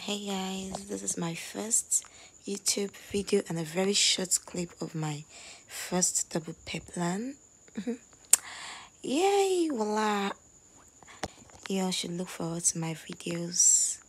Hey guys, this is my first YouTube video and a very short clip of my first double peplum. Yay, voila! You all should look forward to my videos.